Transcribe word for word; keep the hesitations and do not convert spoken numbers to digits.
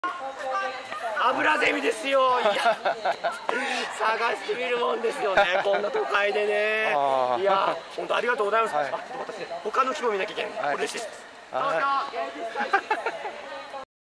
アブラゼミですよ。いや探してみるもんですよね、こんな都会でね。いや本当ありがとうございます。あ、ちょっと私他の規模見なきゃいけない。これです。